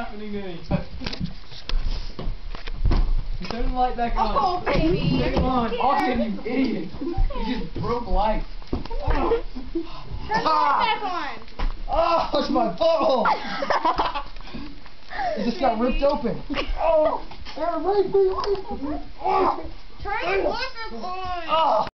happening to me? Turn the light back on. Oh, baby. Turn it on. Austin, you idiot. You just broke light. Turn the light back on. Oh, it's my butthole. It just got ripped open. Oh, Turn the light back on. oh.